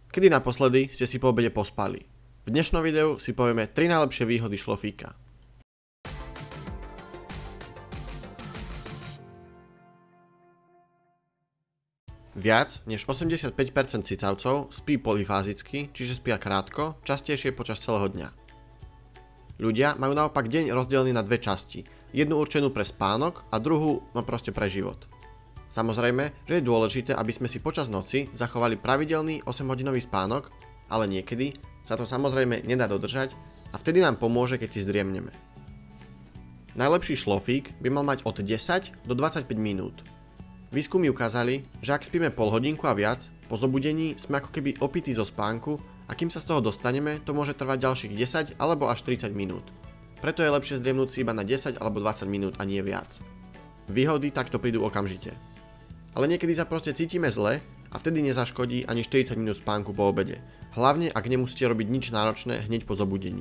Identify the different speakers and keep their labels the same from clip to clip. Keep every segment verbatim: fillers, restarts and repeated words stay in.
Speaker 1: Kedy naposledy ste si po obede pospali? V dnešnom videu si povieme tri najlepšie výhody šlofíka. Viac než osemdesiatpäť percent cicavcov spí polifázicky, čiže spia krátko, častejšie počas celého dňa. Ľudia majú naopak deň rozdelený na dve časti, jednu určenú pre spánok a druhú, no proste pre život. Samozrejme, že je dôležité, aby sme si počas noci zachovali pravidelný osemhodinový spánok, ale niekedy sa to samozrejme nedá dodržať a vtedy nám pomôže, keď si zdriemneme. Najlepší šlofík by mal mať od desať do dvadsaťpäť minút. Výskumy ukázali, že ak spíme pol hodinku a viac, po zobudení sme ako keby opití zo spánku a kým sa z toho dostaneme, to môže trvať ďalších desať alebo až tridsať minút. Preto je lepšie zdriemnúť si iba na desať alebo dvadsať minút a nie viac. Výhody takto prídu okamžite. Ale niekedy sa proste cítime zle a vtedy nezaškodí ani štyridsať minút spánku po obede. Hlavne ak nemusíte robiť nič náročné hneď po zobudení.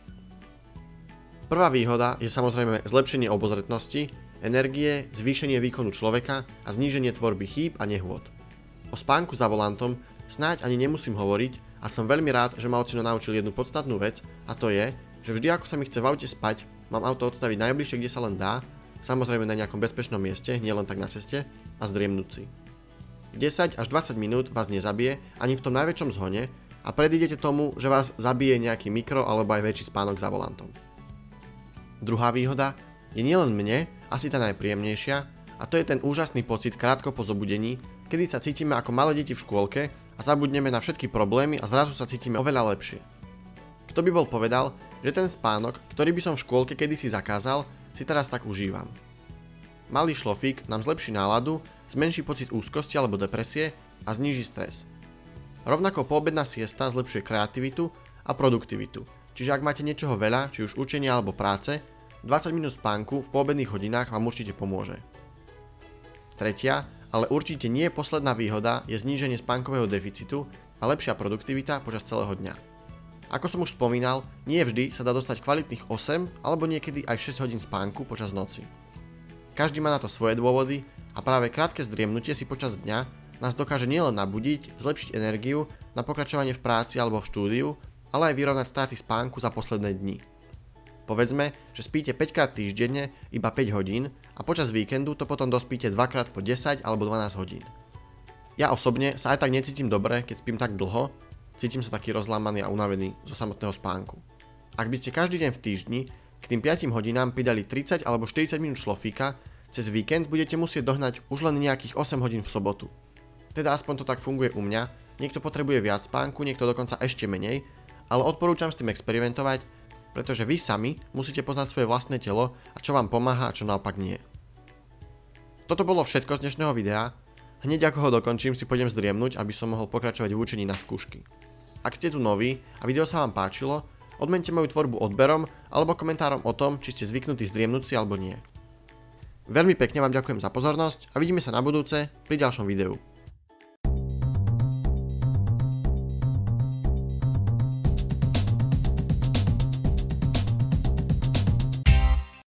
Speaker 1: Prvá výhoda je samozrejme zlepšenie obozretnosti, energie, zvýšenie výkonu človeka a zníženie tvorby chýb a nehôd. O spánku za volantom snáď ani nemusím hovoriť a som veľmi rád, že ma ocino naučil jednu podstatnú vec a to je, že vždy ako sa mi chce v aute spať, mám auto odstaviť najbližšie, kde sa len dá, samozrejme na nejakom bezpečnom mieste, nielen tak na ceste, a zdriemnúť si. desať až dvadsať minút vás nezabije ani v tom najväčšom zhone a predídete tomu, že vás zabije nejaký mikro alebo aj väčší spánok za volantom. Druhá výhoda je nielen mne asi tá najpríjemnejšia a to je ten úžasný pocit krátko po zobudení, kedy sa cítime ako malé deti v škôlke a zabudneme na všetky problémy a zrazu sa cítime oveľa lepšie. Kto by bol povedal, že ten spánok, ktorý by som v škôlke kedysi zakázal, si teraz tak užívam. Malý šlofík nám zlepší náladu, zmenší pocit úzkosti alebo depresie a zníži stres. Rovnako poobedná siesta zlepšuje kreativitu a produktivitu, čiže ak máte niečoho veľa, či už učenia alebo práce, dvadsať minút spánku v poobedných hodinách vám určite pomôže. Tretia, ale určite nie posledná výhoda je zníženie spánkového deficitu a lepšia produktivita počas celého dňa. Ako som už spomínal, nie vždy sa dá dostať kvalitných osem alebo niekedy aj šesť hodín spánku počas noci. Každý má na to svoje dôvody a práve krátke zdriemnutie si počas dňa nás dokáže nielen nabudiť, zlepšiť energiu na pokračovanie v práci alebo v štúdiu, ale aj vyrovnať straty spánku za posledné dni. Povedzme, že spíte päť krát týždenne iba päť hodín a počas víkendu to potom dospíte dva krát po desať alebo dvanásť hodín. Ja osobne sa aj tak necítim dobre, keď spím tak dlho, cítim sa taký rozlámaný a unavený zo samotného spánku. Ak by ste každý deň v týždni k tým piatim hodinám pridali tridsať alebo štyridsať minút šlofíka, cez víkend budete musieť dohnať už len nejakých osem hodín v sobotu. Teda aspoň to tak funguje u mňa, niekto potrebuje viac spánku, niekto dokonca ešte menej, ale odporúčam s tým experimentovať, pretože vy sami musíte poznať svoje vlastné telo a čo vám pomáha a čo naopak nie. Toto bolo všetko z dnešného videa, hneď ako ho dokončím si pôjdem zdriemnúť, aby som mohol pokračovať v učení na skúšky. Ak ste tu noví a video sa vám páčilo, odmente moju tvorbu odberom alebo komentárom o tom, či ste zvyknutí zdriemnúť si alebo nie. Veľmi pekne vám ďakujem za pozornosť a vidíme sa na budúce pri ďalšom videu.